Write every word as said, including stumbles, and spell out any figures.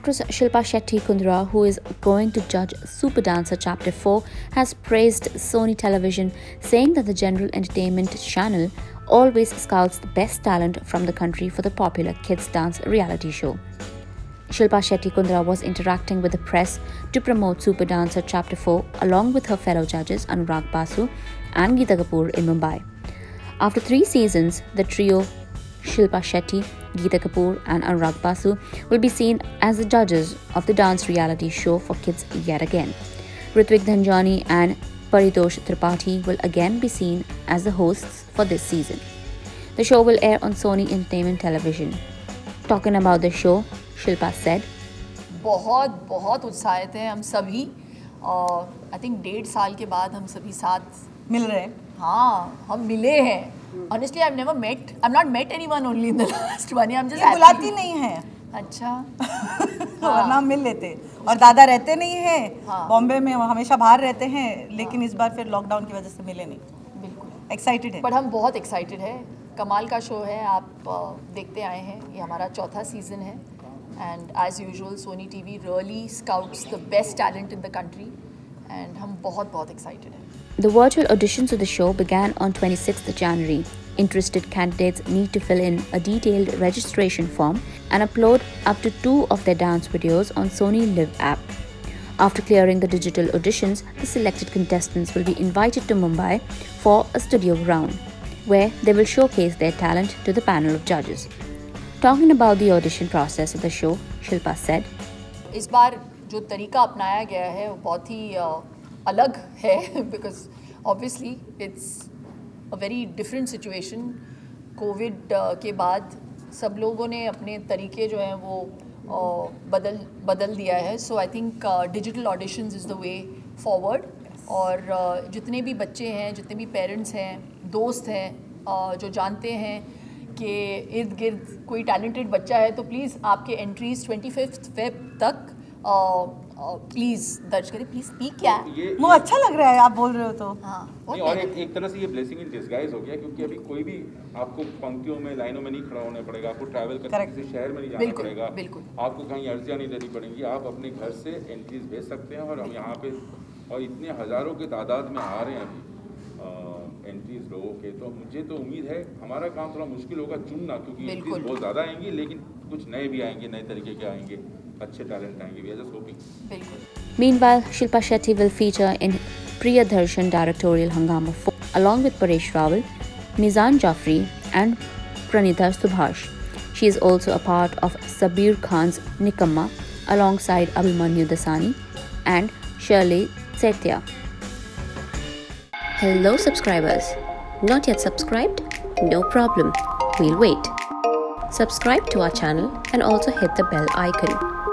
Actress Shilpa Shetty Kundra, who is going to judge Super Dancer Chapter four, has praised Sony Television, saying that the general entertainment channel always scouts the best talent from the country for the popular kids dance reality show. Shilpa Shetty Kundra was interacting with the press to promote Super Dancer Chapter four along with her fellow judges Anurag Basu and Geeta Kapoor in Mumbai. After three seasons, the trio Shilpa Shetty, Geeta Kapoor and Anurag Basu will be seen as the judges of the dance reality show for kids yet again. Ritwik Dhanjani and Paritosh Tripathi will again be seen as the hosts for this season. The show will air on Sony Entertainment Television. Talking about the show, Shilpa said, बहुत बहुत उत्साहित हैं हम सभी और I think डेढ़ साल के बाद हम सभी साथ मिल रहे हैं. हाँ, हम मिले हैं. Honestly, I've never met. I've not met anyone only in the last one year. I'm just. बुलाती नहीं है. अच्छा. वरना हम मिल लेते. और दादा रहते नहीं हैं. बॉम्बे में हमेशा बाहर रहते हैं. लेकिन इस बार फिर लॉकडाउन की वजह से मिले नहीं. बिल्कुल. Excited है. But हम बहुत excited है. कमाल का शो है. आप देखते आए हैं. ये हमारा चौथा सीजन है. And as usual, Sony T V really scouts the best talent in the country. And हम बहुत बहुत excited हैं. The virtual auditions of the show began on twenty-sixth of January. Interested candidates need to fill in a detailed registration form and upload up to two of their dance videos on Sony Live app. After clearing the digital auditions, the selected contestants will be invited to Mumbai for a studio round, where they will showcase their talent to the panel of judges. Talking about the audition process of the show, Shilpa said, इस बार जो तरीका अपनाया गया है वो बहुत ही अलग है because obviously it's a very different situation. Covid के बाद सब लोगों ने अपने तरीके जो हैं वो बदल बदल दिया है. So I think digital auditions is the way forward. और जितने भी बच्चे हैं, जितने भी पेरेंट्स हैं, दोस्त हैं जो जानते हैं कि इर्द गिर्द कोई टैलेंटेड बच्चा है तो प्लीज़ आपके एंट्रीज ट्वेंटी फिफ्थ फेब तक प्लीज दर्ज करें. Please speak. क्या वो अच्छा लग रहा है आप बोल रहे हो तो. हाँ, नहीं, और एक, एक तरह से ये ब्लेसिंग इन डिस्गाइज हो गया क्योंकि अभी कोई भी आपको पंक्तियों में लाइनों में नहीं खड़ा होना पड़ेगा. आपको ट्रैवल करके किसी शहर में नहीं जाना पड़ेगा. बिल्कुल. आपको कहीं अर्जियाँ नहीं देनी पड़ेंगी. आप अपने घर से एंट्रीज भेज सकते हैं और हम यहाँ पे और इतने हज़ारों के तादाद में आ रहे हैं अभी एंट्रीज लोगों के. तो मुझे तो उम्मीद है हमारा काम थोड़ा मुश्किल होगा चुनना क्योंकि एंट्रीज बहुत ज़्यादा आएंगी लेकिन कुछ नए भी आएंगे, नए तरीके के आएंगे, अच्छे टैलेंट आएंगे. We are just hoping. Meanwhile, Shilpa Shetty will feature in Priyadarshan directorial Hungama four along with Paresh Rawal, Mizan Jafri and Pranitha Subhash. She is also a part of Sabir Khan's Nikamma alongside Abhimanyu Dasani and Shirley Setia. Hello subscribers. Not yet subscribed? No problem. We'll wait. Subscribe to our channel and also hit the bell icon.